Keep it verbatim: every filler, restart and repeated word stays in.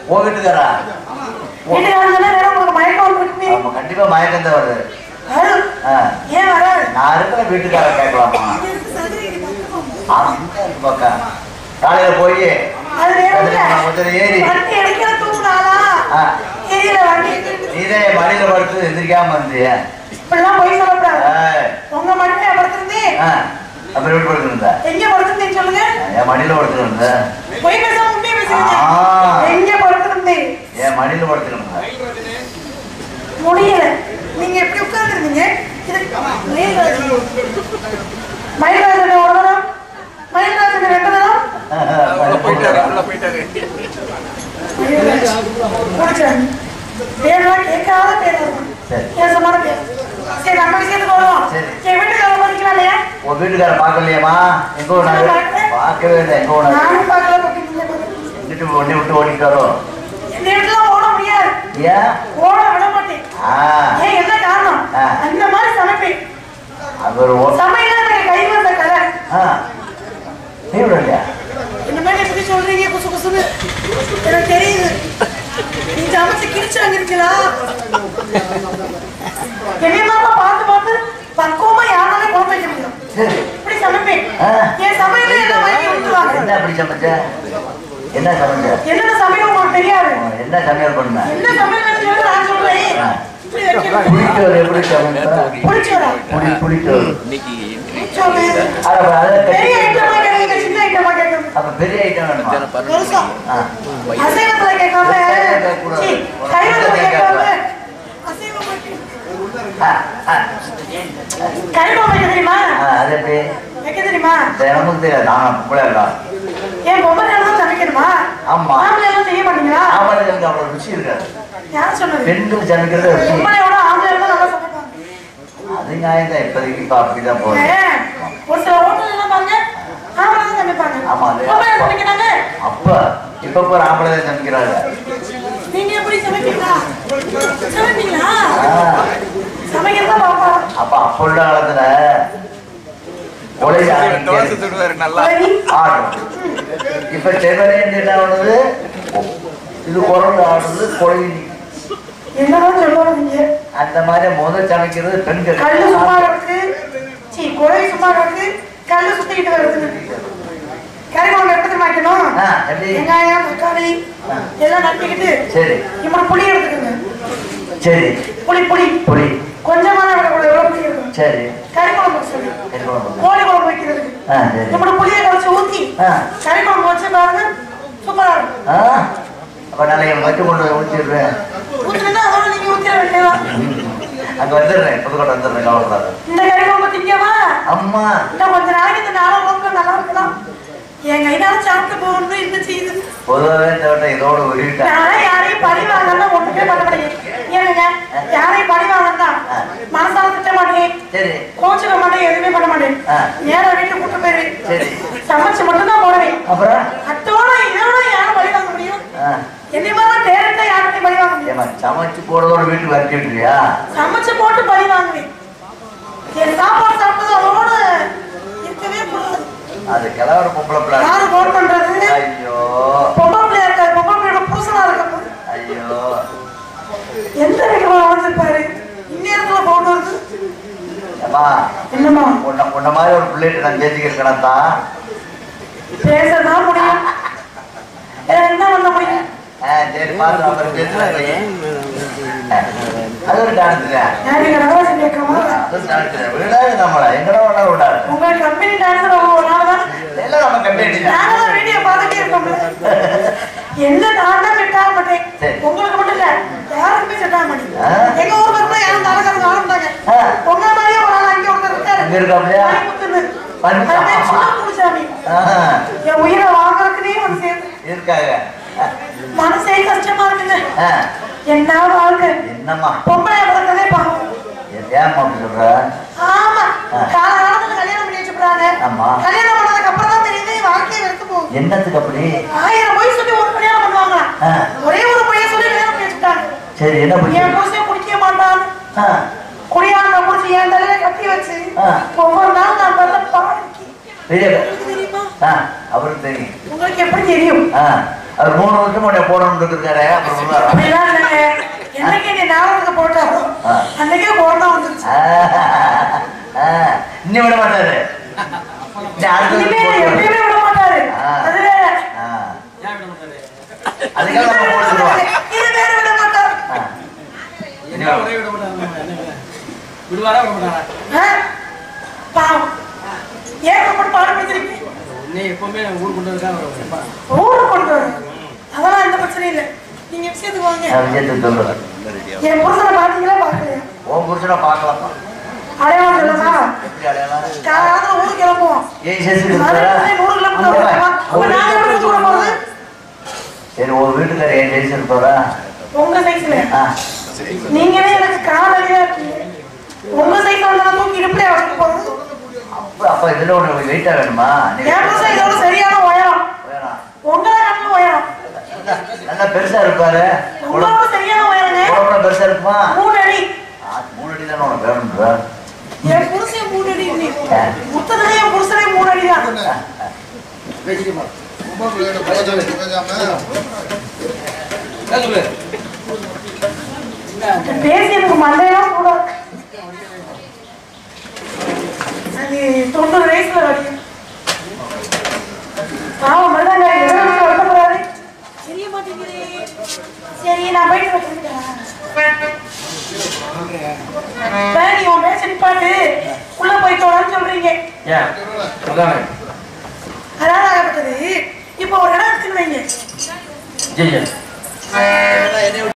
உன் வீட்டுக்காரா? கண்டிப்பா மயக்கம் தான் வருது. நான் இருக்கிற வீட்டுக்கார கேட்கலாமா? காலையில போய் ஏறி நீதே மடியில படுத்து எந்திரிக்காம இருந்திய அப்புறம் வீட்டு படுத்துருந்த என் மடியில படுத்துருந்த என் மடியில படுத்துருந்த முடியல. நீங்க எப்படி உட்கார்ந்துருந்தீங்க? மயில்ராஜன் ஒரு தரம், மயில்ராஜன் ரெண்டு தரம் பேரெல்லாம் கேட்காத பேர் பேசமான பேர். சரி, நம்ம விஷயத்துக்கு வருவோம். என் வீட்டுக்காரர் பாத்தீங்களா இல்லையா? உன் வீட்டுக்காரர் பாக்கலையாமா? எங்க ஓனாரு? பாக்கவே இல்லை. எங்க ஓனாரு? நானும் பாக்கல. எங்கிட்டு ஒண்ணி விட்டு ஓடிட்டாரோ? இந்த வீட்டுலாம் ஓட முடியாது. ஏன் ஓட விட மாட்டேன்? ஏன் என்ன காரணம்? அந்த மாதிரி சமைப்பேன். அவர் சமையல கை வந்த கதை இல்லையா? இந்த மாதிரி எப்படி சொல்றீங்க? குசு குசுன்னு எனக்கு தெரியுது. நீ சமைச்சு கிழிச்சாங்க இருக்கா? என்னமா பார்த்து பார்த்து பக்குவமா யாராலே குழம்பு வைக்க முடியும். இப்படி சமைப்பேன். என் சமையல என்ன வாங்கி விட்டுருவாங்க. என்ன அப்படி சமைச்ச? என்ன சமைச்ச? என்னென்ன சமையல் உங்களுக்கு தெரியாது? என்ன சமையல் பண்ண? என்ன சமையல் நான் சொல்றேன். புளிச்சோறு எப்படி சமைப்ப? புளிச்சோறா? புளி புளிச்சோறு பெரிய ஐட்டமா கேட்க, சின்ன ஐட்டமா கேட்க. அப்ப பெரிய ஐட்டம் வேணுமா? அசைவத்துல கேட்காம கைவத்துல கேட்காம அசைவம் கைவம் வைக்க தெரியுமா? அது எப்படி வைக்க தெரியுமா? நமக்கு தெரியாது. நான் பொம்பளை இருக்கா? ஏன் பொம்பளை எல்லாம் சமைக்கணுமா? ஆமா. ஆம்பளை எல்லாம் செய்ய மாட்டீங்களா? ஆம்பளைங்களுக்கு அவ்வளவு ருசி இருக்காது. யார் சொன்னது? பெண்கள் சமைக்கிறது பொம்பளையோட ஆம்பளை எல்லாம் நல்லா சமைப்பாங்க. அது நியாயம் தான். இப்போதைக்கு இப்போ அப்படிதான் போகுது. ஒரு சில ஹோட்டல் எல்லாம் பாருங்க, ஆம்பளை தான் சமைப்பாங்க. ஆமா. பொம்பளை சமைக்கிறாங்க. அப்ப இப்ப ஒரு ஆம்பளை தான் சமைக்கிறாங்க. நீங்க எப்படி சமைப்பீங்களா? சமைப்பீங்களா? சமைக்கிறதா பாப்பா. அப்ப அப்ப உள்ள காலத்துல இப்ப செவனே என்ன ஆடுது? இது குரல் ஆடுறது கொலை. என்னதான் சொல்லுவாங்க? அந்த மாதிரி முதல் சமைக்கிறது பெண்கள். கல்லு சும்மா இருக்கு, சி கொலை சும்மா இருக்கு, கல்லு சுத்திக்கிட்டு வருது. கறி குழம்பு எப்படி வைக்கணும்? வெங்காயம் தக்காளி எல்லாம் நட்டிக்கிட்டு சரி இப்படி புளி எடுத்துக்கோங்க. சரி புளி புளி புளி கொஞ்சமான விடக்கூடாது. எவ்வளவு புளி இருக்கும்? சரி கறி குழம்பு சொல்லி கோழி குழம்பு வைக்கிறதுக்கு இப்படி புளியை கரைச்சி ஊத்தி கறி குழம்பு வச்சு பாருங்க, சூப்பரா இருக்கும். அப்ப நான் வச்சு கொண்டு ஊற்றிடுவேன். ஊத்துனா அதோட நீங்க ஊத்திட வேண்டியதான். அங்க வந்துடுறேன், புதுக்கோட்டை வந்துடுறேன். கவலைப்படாது. இந்த கறி குழம்பு திங்கவா? அம்மா இன்னும் கொஞ்ச நாளைக்கு இந்த நாளை குழம்பு நல்லா இருக்கலாம். என் கையினால சாப்பிட்டு போகணும். என்ன செய்யுது? பொதுவாகவே தவிர இதோட உருவிட்டேன். நான் யாரையும் பழி வாங்கலாம் ஒண்ணுமே பண்ண மாட்டேங்க. ஏனுங்க யாரையும் பழி வாங்கலாம் மனசால திட்ட மாட்டேன், கோச்சுக்க மாட்டேன், எதுவுமே பண்ண மாட்டேன். நேர வீட்டு கூட்டு போயிருவேன். சமைச்சு மட்டும்தான் போடுவேன். அப்புறம் அத்தோட இதோட யாரும் பழி வாங்க முடியும்? என்னை மாதிரி டேரக்டா யார்கிட்டையும் பழி வாங்க முடியும்? சமைச்சு போடுறதோட வீட்டுக்கு வரக்கிட்டியா? சமைச்சு போட்டு பழி வாங்குவேன். என் சாப்பாடு சாப்பிட்டது அதோட இருக்கவே கூடாது. அது கிளவர பொம்பளை பிள்ளை. யாரு போன் பண்றது? ஐயோ பொம்பளை பிள்ளையா இருக்காது, பொம்பளை பிள்ளையோட புருஷனா இருக்க. ஐயோ எந்த வீட்டுல வந்திருப்பாரு? இந்நேரத்துல போன் வருது. என்னமா உன்ன உன்ன மாதிரி ஒரு பிள்ளைகிட்ட நான் பேசிக்கிறேன் தான். பேசதான் முடியும், என்ன பண்ண முடியும்? சரி பாத்து அப்புறம் பேசுறாங்க. அது ஒரு டான்ஸ். நம்மள எங்கடா ஒண்ணா விடாது. உங்க கம்பெனி டான்ஸ் ஒரு நாள் தான் எல்லாம் நம்ம கம்பெனி நாங்கதான் வீடியோ பார்த்துட்டே இருக்கோம். என்ன நான் தான் செட் ஆக மாட்டேன். உங்களுக்கு மட்டும் இல்ல, யாருக்குமே செட் ஆக மாட்டேன். எங்க ஊர்ல கூட யாரும் தாரகாரங்க ஆரம்பிட்டாங்க. உங்க மாதிரியே ஒரு ஆள் அங்கே ஒருத்தர் இருக்காரு. என் உயிரை வாங்கறதுக்குனே வந்து சேர்ந்து இருக்காங்க. மனசே கஷ்டமா இருக்குங்க. என்ன வாழ்க்கை? என்னம்மா பொம்பளை வளர்க்கறதே பாவம். ஏன் அப்படி சொல்ற? ஆமா, காலகாலத்துல கல்யாணம் பண்ணி வச்சுட்டாங்க. கல்யாணம் பண்ணதுக்கு அப்புறம் தான் தெரியுது வாழ்க்கையை வெறுத்து போகும். என்னத்துக்கு அப்படி? ஆயிரம் போய் சொல்லி ஒரு கல்யாணம் பண்ணுவாங்களா? ஒரே ஒரு பையன் சொல்லி கல்யாணம் பண்ணி வச்சுட்டாங்க. சரி என்ன பண்ணி? என் புருஷன் குடிக்க மாட்டான். குடியாங்க புடிச்சு என் தலையில கட்டி வச்சு ஒவ்வொரு நாள் நான் வரல பாடிக்கு தெரியுமா? அவருக்கு தெரியும். உங்களுக்கு எப்படி தெரியும்? அவர் மூணு வருஷம் உடைய போடணும்னு இருக்காரு. அப்படிலாம் இல்லைங்க, என்னைக்கு நீ ஞாபகத்துக்கு போட்டாரோ அன்னைக்கே கொரோனா வந்துருச்சு. இன்னும் விட மாட்டாரு, எப்பயுமே விட மாட்டாரு. அது வேற, அதுக்காக நம்ம போட்டுருவோம். இது வேற விட மாட்டாரு. விடுவாரா விட மாட்டாரா? பாவம், ஏன் ரொம்ப பாடம் படிச்சிருக்கீங்க? எப்பவுமே ஊர் கொண்டு வரா ஊரு கொண்டு வர அதெல்லாம் எந்த பிரச்சனையும் இல்லை. நீங்க விஷயத்துக்கு வாங்க. என் புருஷனை பாத்தீங்களா பாக்கலையா? உன் புருஷனை பார்க்கலாம். அடையாளம் சொல்லமா? காலையில ஊருக்கு கிளம்புவோம். நூறு கிலோமீட்டர். சரி, ஒரு வீட்டுக்கார ஏன் சைஸ் இருப்பாரா? உங்க சைஸ்ல நீங்களே எனக்கு காலையில இருக்கீங்க. உங்க சைஸ் வந்து தூக்கி இடுப்புல வச்சுட்டு போறது. அப்ப இதுல ஒண்ணு வெயிட்டா வேணுமா? இதோட சரியான உயரம். உங்களை கண்ணு உயரம் நல்லா பெருசா இருப்பாரு. உங்களோட சரியான உயரங்க. பெருசா இருக்குமா? மூணு அடி. மூணு அடி தானே உனக்கு வேணும்ன்ற. என் புருஷன் மூணு அடி. முத்தத்துல என் புருஷனே மூணு அடி தான். பேசி எனக்கு மண்டையெல்லாம் கூட அது தொண்ணூறு வயசுல வரைக்கும் பாவம் மருதாங்க வருத்தப்படாது. தெரிய மாட்டேங்குது. சரி, நான் போயிட்டு வச்சிருக்கேன். நீ உன் பேச நிப்பாட்டு உள்ள போயிட்டோன்னு சொல்றீங்க. அதான் ஆகப்பட்டது. இப்போ ஒரு இடம் இருக்குன்னு வைங்க.